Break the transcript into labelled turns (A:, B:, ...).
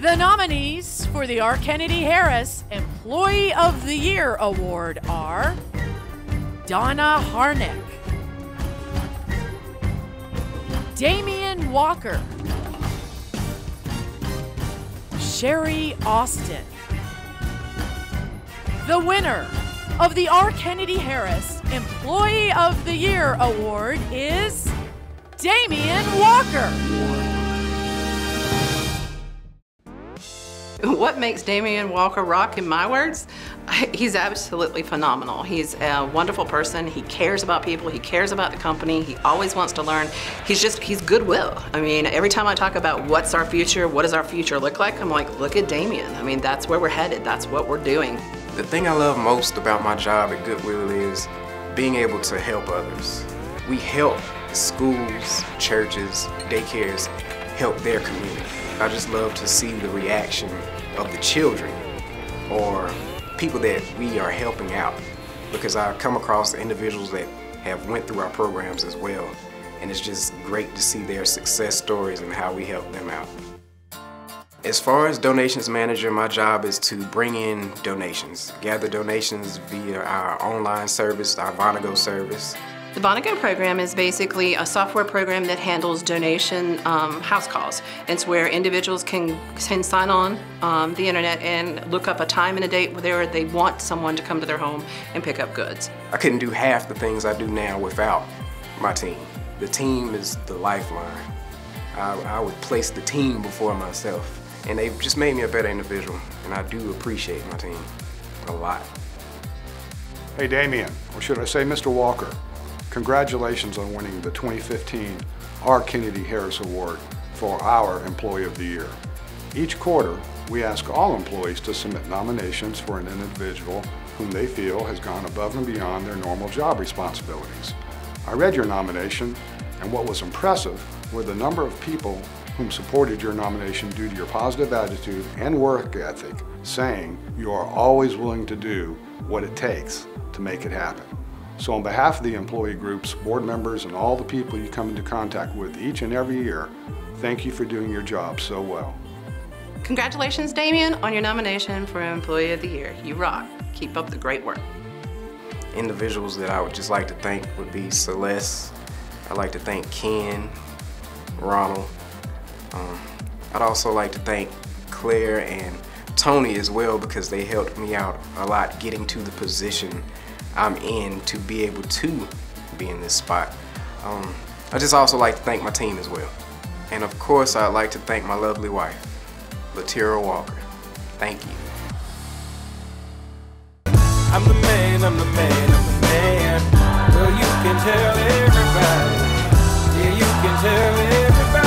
A: The nominees for the R. Kennedy Harris Employee of the Year Award are Donna Harnick, Damien Walker, Sherry Austin. The winner of the R. Kennedy Harris Employee of the Year Award is Damien Walker.
B: What makes Damien Walker rock, in my words? He's absolutely phenomenal. He's a wonderful person. He cares about people. He cares about the company. He always wants to learn. He's Goodwill. I mean, every time I talk about what's our future, what does our future look like, I'm like, look at Damien. I mean, that's where we're headed. That's what we're doing.
C: The thing I love most about my job at Goodwill is being able to help others. We help schools, churches, daycares help their community. I just love to see the reaction of the children or people that we are helping out, because I come across individuals that have went through our programs as well, and it's just great to see their success stories and how we help them out. As far as donations manager, my job is to bring in donations, gather donations via our online service, our Vonago service.
B: The Vonago program is basically a software program that handles donation house calls. It's where individuals can sign on the internet and look up a time and a date where they want someone to come to their home and pick up goods.
C: I couldn't do half the things I do now without my team. The team is the lifeline. I would place the team before myself, and they've just made me a better individual, and I do appreciate my team a lot.
D: Hey Damien, or should I say Mr. Walker, congratulations on winning the 2015 R. Kennedy Harris Award for our Employee of the Year. Each quarter, we ask all employees to submit nominations for an individual whom they feel has gone above and beyond their normal job responsibilities. I read your nomination, and what was impressive were the number of people whom supported your nomination due to your positive attitude and work ethic, saying you are always willing to do what it takes to make it happen. So on behalf of the employee groups, board members, and all the people you come into contact with each and every year, thank you for doing your job so well.
B: Congratulations, Damien, on your nomination for Employee of the Year. You rock. Keep up the great work.
C: Individuals that I would just like to thank would be Celeste. I'd like to thank Ken, Ronald. I'd also like to thank Claire and Tony as well, because they helped me out a lot getting to the position I'm in to be able to be in this spot. I just also like to thank my team as well. And of course, I'd like to thank my lovely wife, Latira Walker. Thank you.
E: I'm the man, I'm the man, I'm the man. Well, you can tell everybody. Yeah, you can tell everybody.